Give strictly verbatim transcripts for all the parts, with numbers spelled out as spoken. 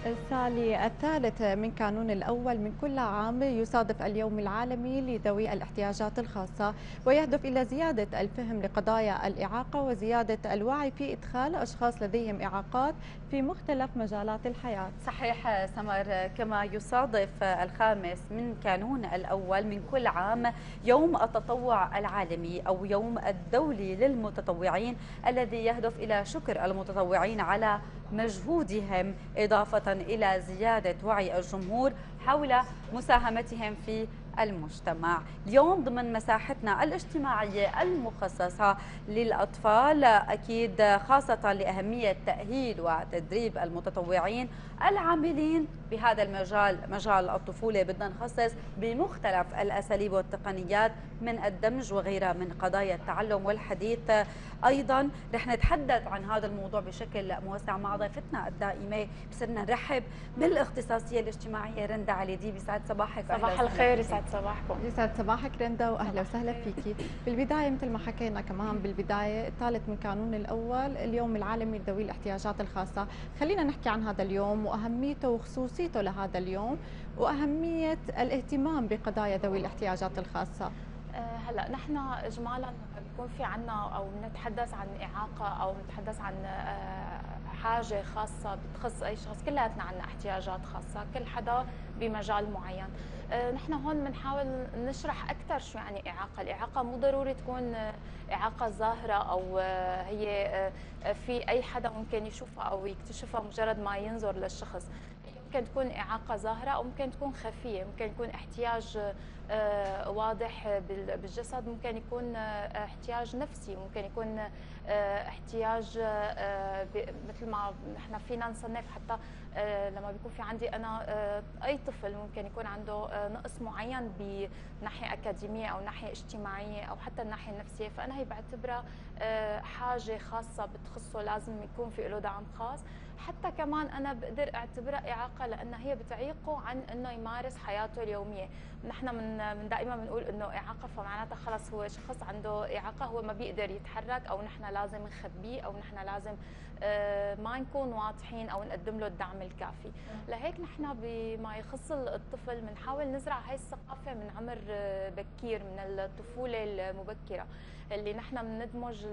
سالي، الثالث من كانون الأول من كل عام يصادف اليوم العالمي لذوي الاحتياجات الخاصة، ويهدف إلى زيادة الفهم لقضايا الإعاقة وزيادة الوعي في إدخال أشخاص لديهم إعاقات في مختلف مجالات الحياة. صحيح سمر، كما يصادف الخامس من كانون الأول من كل عام يوم التطوع العالمي أو يوم الدولي للمتطوعين، الذي يهدف إلى شكر المتطوعين على مجهودهم، إضافة إلى زيادة وعي الجمهور حول مساهمتهم في المجتمع. اليوم ضمن مساحتنا الاجتماعية المخصصة للأطفال، أكيد خاصة لأهمية تأهيل وتدريب المتطوعين العاملين بهذا المجال، مجال الطفولة، بدنا نخصص بمختلف الأساليب والتقنيات من الدمج وغيرها من قضايا التعلم والحديث. أيضا رح نتحدث عن هذا الموضوع بشكل موسع مع ضيفتنا الدائمة. بصرنا نرحب بالاختصاصية الاجتماعية رندا علي دي. بيسعد صباحك. صباح الخير، يسعد صباحكم. يسعد صباحك رندا واهلا وسهلا فيكي. بالبدايه مثل ما حكينا كمان بالبدايه الثالث من كانون الاول اليوم العالمي لذوي الاحتياجات الخاصه، خلينا نحكي عن هذا اليوم واهميته وخصوصيته لهذا اليوم واهميه الاهتمام بقضايا ذوي الاحتياجات الخاصه. هلا نحن اجمالا بيكون في عنا او بنتحدث عن اعاقه او بنتحدث عن حاجه خاصه بتخص اي شخص، كلياتنا عنا احتياجات خاصه، كل حدا بمجال معين. نحن هون بنحاول نشرح اكثر شو يعني اعاقه. الاعاقه مو ضروري تكون اعاقه ظاهره او هي في اي حدا ممكن يشوفها او يكتشفها مجرد ما ينظر للشخص. ممكن تكون إعاقة ظاهرة أو ممكن تكون خفية، ممكن يكون احتياج واضح بالجسد، ممكن يكون احتياج نفسي، ممكن يكون احتياج مثل ما نحن فينا نصنف حتى لما بيكون في عندي أنا أي طفل ممكن يكون عنده نقص معين بناحية أكاديمية أو ناحية اجتماعية أو حتى الناحية النفسية، فأنا هي بعتبرها حاجة خاصة بتخصه، لازم يكون في له دعم خاص. حتى كمان أنا بقدر أعتبرها إعاقة لأنها هي بتعيقه عن إنه يمارس حياته اليومية. نحن من من دائما بنقول إنه إعاقة فمعناتها خلص هو شخص عنده إعاقة، هو ما بيقدر يتحرك أو نحن لازم نخبيه أو نحن لازم ما نكون واضحين أو نقدم له الدعم الكافي. لهيك نحن بما يخص الطفل بنحاول نزرع هاي الثقافة من عمر بكير، من الطفولة المبكرة، اللي نحن بندمج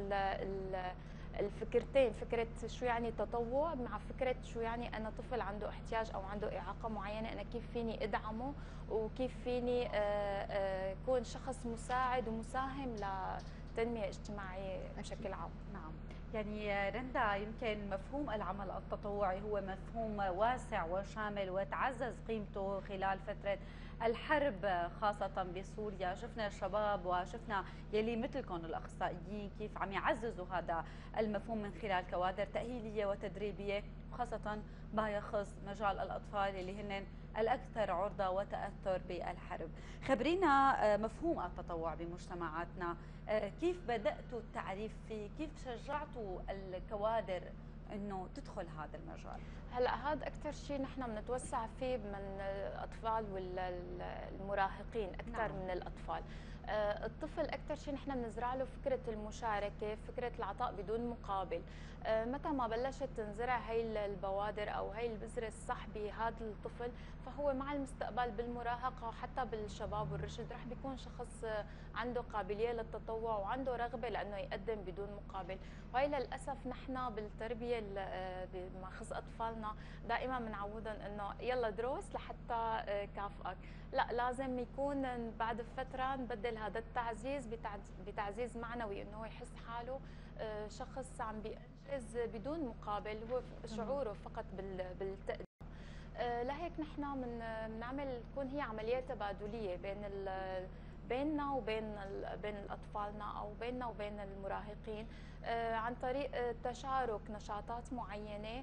الفكرتين، فكرة شو يعني تطوع مع فكرة شو يعني أنا طفل عنده احتياج أو عنده إعاقة معينة، أنا كيف فيني أدعمه وكيف فيني أكون شخص مساعد ومساهم لتنمية اجتماعية بشكل عام. نعم، يعني رندا يمكن مفهوم العمل التطوعي هو مفهوم واسع وشامل وتعزز قيمته خلال فترة الحرب خاصة بسوريا. شفنا الشباب وشفنا يلي مثلكم الأخصائيين كيف عم يعززوا هذا المفهوم من خلال كوادر تأهيلية وتدريبية، خاصة ما يخص مجال الأطفال اللي هن الأكثر عرضة وتأثر بالحرب. خبرينا مفهوم التطوع بمجتمعاتنا، كيف بدأتوا التعريف فيه؟ كيف شجعتوا الكوادر انه تدخل هذا المجال؟ هلا هذا اكثر شيء نحن بنتوسع فيه من الاطفال والمراهقين اكثر. نعم. من الاطفال. الطفل اكثر شيء نحن بنزرع له فكره المشاركه، فكره العطاء بدون مقابل. متى ما بلشت تنزرع هي البوادر او هي البذره الصح بهذا الطفل، فهو مع المستقبل بالمراهقه وحتى بالشباب والرشد رح بيكون شخص عنده قابليه للتطوع وعنده رغبه لانه يقدم بدون مقابل. وهي للاسف نحن بالتربيه بما يخص اطفالنا دائما بنعودهم انه يلا دروس لحتى كافئك، لا لازم يكون بعد فتره نبدل هذا التعزيز بتعزيز معنوي، انه هو يحس حاله شخص عم بينجز بدون مقابل، هو شعوره فقط بالتقدير. لهيك نحن بنعمل تكون هي عمليه تبادليه بين بيننا وبين بين اطفالنا او بيننا وبين المراهقين، عن طريق تشارك نشاطات معينه،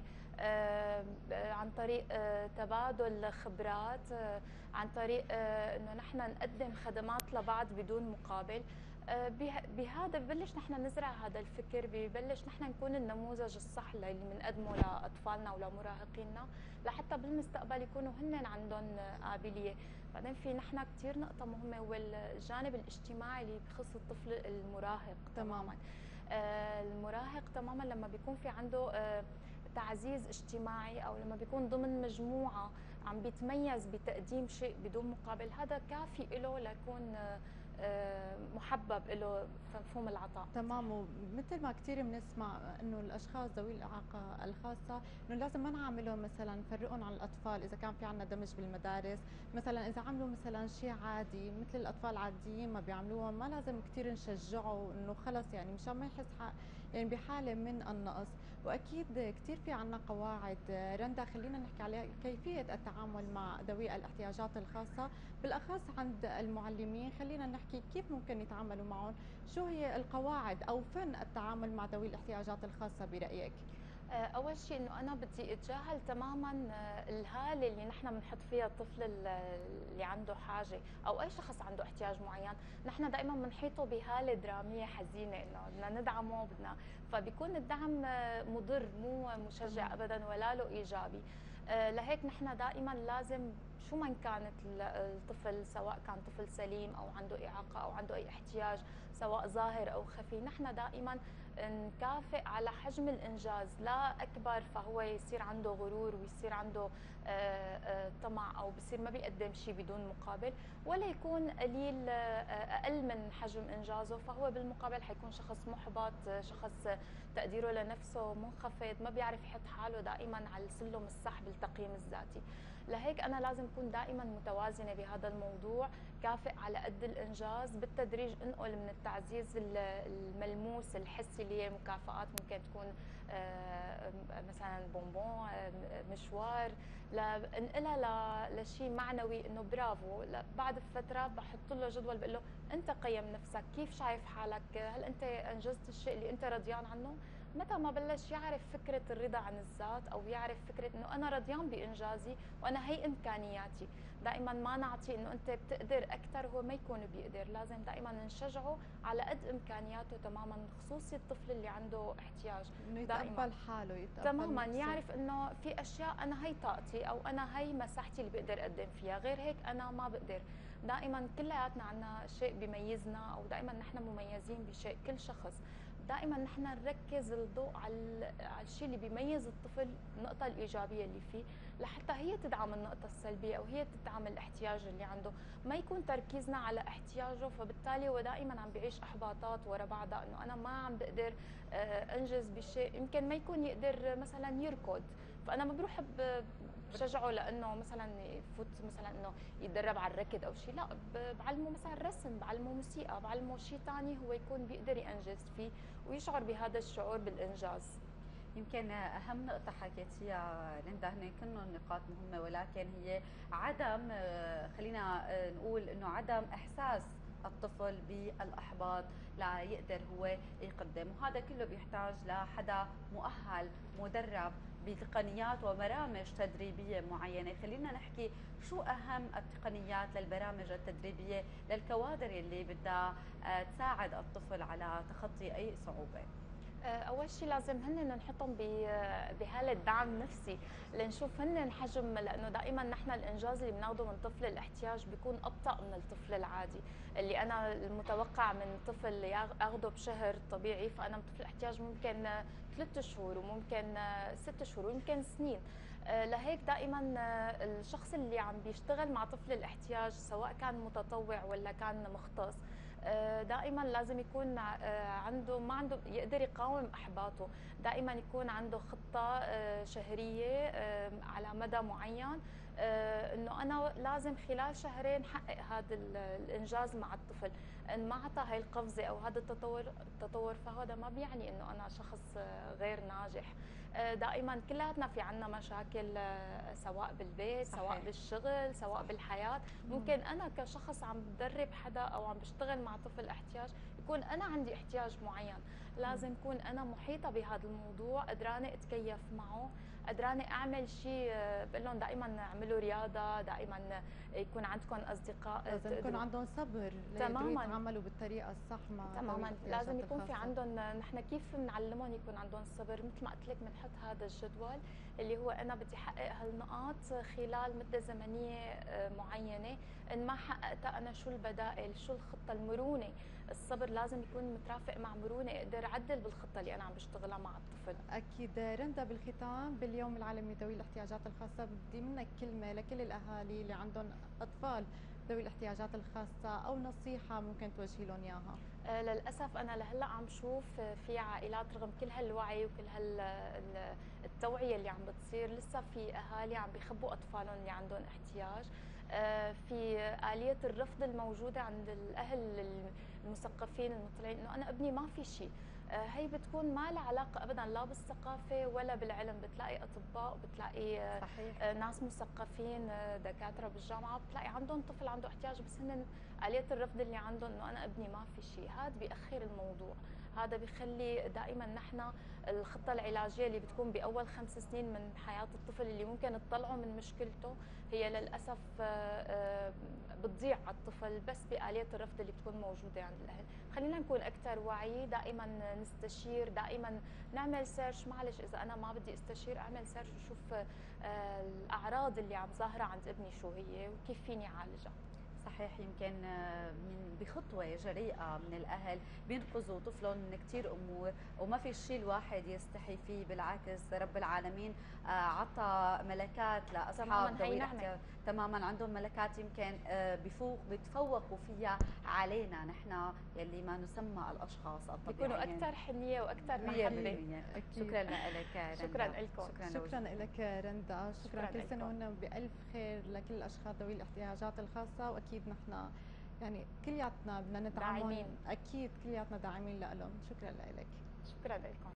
عن طريق تبادل خبرات، عن طريق انه نحن نقدم خدمات لبعض بدون مقابل. بهذا ببلش نحن نزرع هذا الفكر، ببلش نحن نكون النموذج الصح اللي بنقدمه لاطفالنا ولمراهقينا لحتى بالمستقبل يكونوا هن عندهم قابليه. بعدين في نحن كثير نقطه مهمه هو الجانب الاجتماعي اللي بخص الطفل المراهق. تماما. آه المراهق تماما لما بيكون في عنده آه تعزيز اجتماعي او لما بيكون ضمن مجموعه عم بيتميز بتقديم شيء بدون مقابل، هذا كافي له ليكون محبب له مفهوم العطاء. تمام. ومثل ما كثير بنسمع انه الاشخاص ذوي الاعاقه الخاصه انه لازم ما نعاملهم مثلا نفرقهم عن الاطفال اذا كان في عندنا دمج بالمدارس، مثلا اذا عملوا مثلا شيء عادي مثل الاطفال العاديين ما بيعملوهم، ما لازم كثير نشجعه انه خلص يعني مشان ما يحس يعني بحاله من النقص. واكيد كثير في عندنا قواعد. رندا خلينا نحكي على كيفيه التعامل مع ذوي الاحتياجات الخاصه بالاخص عند المعلمين، خلينا نحكي كيف ممكن يتعاملوا معهم، شو هي القواعد او فن التعامل مع ذوي الاحتياجات الخاصه برايك؟ اول شيء انه انا بدي اتجاهل تماما الهاله اللي نحن بنحط فيها الطفل اللي عنده حاجه او اي شخص عنده احتياج معين، نحن دائما بنحيطه بهاله دراميه حزينه انه بدنا ندعمه بدنا، فبيكون الدعم مضر مو مشجع ابدا ولا له ايجابي. لهيك نحن دائما لازم شو ما كانت الطفل، سواء كان طفل سليم او عنده اعاقه او عنده اي احتياج سواء ظاهر او خفي، نحن دائما نكافئ على حجم الانجاز، لا اكبر فهو يصير عنده غرور ويصير عنده طمع او بصير ما بيقدم شيء بدون مقابل، ولا يكون قليل اقل من حجم انجازه فهو بالمقابل حيكون شخص محبط، شخص تقديره لنفسه منخفض، ما بيعرف يحط حاله دائما على السلم الصح بالتقييم الذاتي. لهيك انا لازم اكون دائما متوازنه بهذا الموضوع، كافئ على قد الانجاز، بالتدريج انقل من التعزيز الملموس الحسي اللي هي مكافآت ممكن تكون مثلا بونبون مشوار، لانقلها لشيء معنوي انه برافو. بعد فتره بحط له جدول بقول له انت قيم نفسك، كيف شايف حالك، هل انت انجزت الشيء اللي انت رضيان عنه؟ متى ما بلش يعرف فكره الرضا عن الذات او يعرف فكره انه انا رضيان بانجازي وانا هي امكانياتي، دائما ما نعطي انه انت بتقدر اكثر هو ما يكون بيقدر، لازم دائما نشجعه على قد امكانياته تماما، خصوصي الطفل اللي عنده احتياج انه يتقبل حاله، يتقبل تماما نفسه. يعرف انه في اشياء انا هي طاقتي او انا هي مساحتي اللي بقدر اقدم فيها، غير هيك انا ما بقدر. دائما كلياتنا عندنا شيء بيميزنا او دائما نحن مميزين بشيء، كل شخص دائما نحن نركز الضوء على على الشيء اللي بيميز الطفل، النقطة الإيجابية اللي فيه، لحتى هي تدعم النقطة السلبية أو هي تدعم الاحتياج اللي عنده، ما يكون تركيزنا على احتياجه فبالتالي هو دائما عم بيعيش إحباطات ورا بعضها، إنه أنا ما عم بقدر أنجز بشيء، يمكن ما يكون يقدر مثلا يركض، فأنا ما بروح بشجعه لانه مثلا يفوت مثلا انه يتدرب على الركض او شيء، لا بعلمه مثلا رسم، بعلمه موسيقى، بعلمه شيء ثاني هو يكون بيقدر ينجز فيه ويشعر بهذا الشعور بالانجاز. يمكن اهم نقطه حكيتيها رندا هن كلهم نقاط مهمه، ولكن هي عدم، خلينا نقول انه عدم احساس الطفل بالاحباط لا يقدر هو يقدم، وهذا كله بيحتاج لحدا مؤهل مدرب بتقنيات وبرامج تدريبيه معينه. خلينا نحكي شو اهم التقنيات للبرامج التدريبيه للكوادر اللي بدها تساعد الطفل على تخطي اي صعوبه. اول شيء لازم هن نحطهم بحاله دعم نفسي لنشوف هن حجم، لانه دائما نحن الانجاز اللي بناخذه من طفل الاحتياج بيكون ابطا من الطفل العادي، اللي انا المتوقع من طفل اخذه بشهر طبيعي، فانا من طفل الاحتياج ممكن ثلاث شهور وممكن ست شهور ويمكن سنين. لهيك دائما الشخص اللي عم بيشتغل مع طفل الاحتياج سواء كان متطوع ولا كان مختص دائما لازم يكون عنده ما عنده يقدر يقاوم احباطه، دائما يكون عنده خطه شهريه على مدى معين، انه انا لازم خلال شهرين احقق هذا الانجاز مع الطفل، ان ما اعطى هاي القفزه او هذا التطور التطور فهذا ما بيعني انه انا شخص غير ناجح. دائما كلياتنا في عنا مشاكل سواء بالبيت صحيح. سواء بالشغل سواء بالحياه، ممكن انا كشخص عم بدرب حدا او عم بشتغل مع طفل احتياج يكون انا عندي احتياج معين، لازم اكون انا محيطه بهذا الموضوع، قدرانه اتكيف معه، قدرانه اعمل شيء. بقول لهم دائما اعملوا رياضه، دائما يكون عندكم اصدقاء، لازم يكون عندهم صبر ليقدروا يتعاملوا بالطريقه الصح مع تماما، لازم يكون في عندهم، نحن كيف بنعلمهم يكون عندهم صبر، مثل ما قلت لك بنحط هذا الجدول اللي هو انا بدي احقق هالنقاط خلال مده زمنيه معينه، ان ما حققتها انا شو البدائل، شو الخطه، المرونه الصبر لازم يكون مترافق مع مرونه، اقدر اعدل بالخطه اللي انا عم بشتغلها مع الطفل. اكيد. رندا، بالختام باليوم العالمي لذوي الاحتياجات الخاصه بدي منك كلمه لكل الاهالي اللي عندهم اطفال ذوي الاحتياجات الخاصه او نصيحه ممكن توجهي لهم اياها. آه، للاسف انا لهلا عم شوف في عائلات رغم كل هالوعي وكل هالتوعيه اللي عم بتصير، لسه في اهالي عم بيخبوا اطفالهم اللي عندهم احتياج. آه، في آلية الرفض الموجودة عند الأهل المثقفين المطلعين إنه أنا ابني ما في شيء. آه، هي بتكون ما لها علاقة أبدا لا بالثقافة ولا بالعلم. بتلاقي أطباء، بتلاقي آه، صحيح. آه، ناس مثقفين، آه، دكاترة بالجامعة، بتلاقي عندهم طفل عنده احتياج بس هن آلية الرفض اللي عندهم إنه أنا ابني ما في شيء. هذا بيأخر الموضوع، هذا بيخلي دائما نحن الخطة العلاجية اللي بتكون بأول خمس سنين من حياة الطفل اللي ممكن تطلعه من مشكلته هي للأسف بتضيع على الطفل بس بآلية الرفض اللي بتكون موجودة عند الأهل. خلينا نكون أكثر وعي، دائما نستشير، دائما نعمل سيرش. معلش إذا أنا ما بدي استشير أعمل سيرش وشوف الأعراض اللي عم ظاهرة عند ابني شو هي وكيف فيني أعالجها. صحيح. يمكن من بخطوة جريئة من الأهل بينقذوا طفلهم من كثير أمور، وما في شيء الواحد يستحي فيه. بالعكس رب العالمين عطى ملكات لأصحاب ذوي الاحتياج، تماما عندهم ملكات يمكن بفوق بيتفوقوا فيها علينا نحن يلي ما نسمى الأشخاص الطبيعيين، بيكونوا أكثر حنية وأكثر محبة. شكرا لك رندا. شكرا لكم. شكرا, شكرا لك رندا. شكرا, شكرا كل سنة وأنتم بألف خير لكل الأشخاص ذوي الاحتياجات الخاصة، وأكيد نحن يعني كلياتنا بدنا نتعاون. داعمين. أكيد كلياتنا داعمين لهم. شكرا لك. شكرا لكم.